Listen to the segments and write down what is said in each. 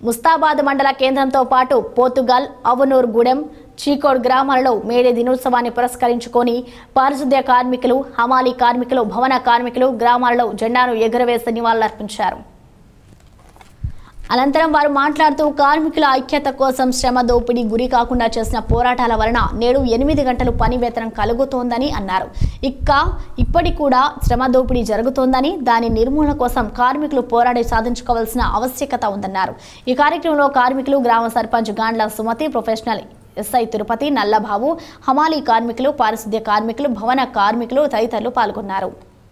ముస్తాబాద్ మండల కేంద్రంతో పాటు పోతుగల్, అవనూర్ గూడెం, చీకోడ్ గ్రామాలలో మేడే దినోత్సవాన్ని పురస్కరించుకొని పారిశుద్ధ్య కార్మికులు, హమాలీ కార్మికులు, భవన కార్మికులు గ్రామాలలో జెండాను ఎగురవేసి నివాళులర్పించారు. అనంతరం వారు మాట్లాడుతూ కార్మికుల ఐక్యత కోసం శ్రమ దోపిడీ గురి కాకుండా చేసిన పోరాటాల వలన నేడు 8 గంటలు పని వేతనం కలుగుతోందని అన్నారు. ఇప్పటికి కూడా శ్రమ దోపిడీ జరుగుతోందని, దాని నిర్మూలన కోసం కార్మికులు పోరాడి సాధించుకోవాల్సిన ఆవశ్యకత ఉందన్నారు. ఈ కార్యక్రమంలో కార్మికులు, గ్రామ సర్పంచ్ గాండ్ల సుమతి, ప్రొఫెషనల్ ఎస్ఐ తిరుపతి, నల్లబాబు, హమాలీ కార్మికులు, పారిశుద్ధ్య కార్మికులు, భవన కార్మికులు తదితరులు పాల్గొన్నారు.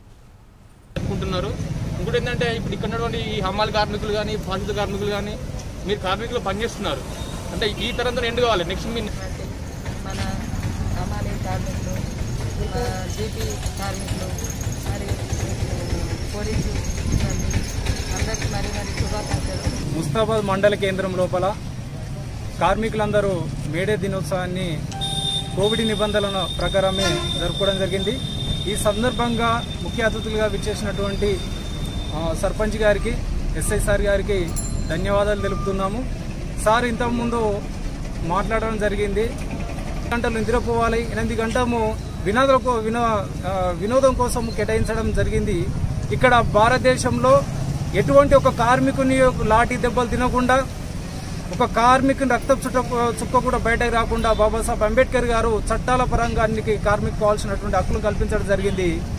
ఇంకోటి ఏంటంటే ఇప్పుడు ఇక్కడ ఉన్నటువంటి ఈ హమాలి కార్మికులు కానీ, పారిశుద్ధ్య కార్మికులు కానీ, మీరు కార్మికులు పనిచేస్తున్నారు అంటే ఈ తరంతో ఎండు కావాలి. నెక్స్ట్ మీ మన హమాలి కార్మికులు, జీపీ కార్మికులు, మరి పోలీసు అందరికీ మరి శుభాకాంక్షలు. ముస్తాబాద్ మండల కేంద్రం లోపల కార్మికులందరూ మేడే దినోత్సవాన్ని కోవిడ్ నిబంధనల ప్రకారమే జరుపుకోవడం జరిగింది. ఈ సందర్భంగా ముఖ్య అతిథులుగా విచ్చేసినటువంటి సర్పంచ్ గారికి, ఎస్ఐ సార్ గారికి ధన్యవాదాలు తెలుపుతున్నాము. సార్ ఇంతకుముందు మాట్లాడడం జరిగింది, 8 గంటలు నిద్రపోవాలి, 8 గంటలు వినోదం కోసం కేటాయించడం జరిగింది. ఇక్కడ భారతదేశంలో ఎటువంటి ఒక కార్మికుని లాఠీ దెబ్బలు తినకుండా, ఒక కార్మికుని రక్తం చుక్క కూడా బయటకు రాకుండా బాబాసాహెబ్ అంబేద్కర్ గారు చట్టాల పరంగా అన్నికి కార్మికు కావాల్సినటువంటి హక్కులు కల్పించడం జరిగింది.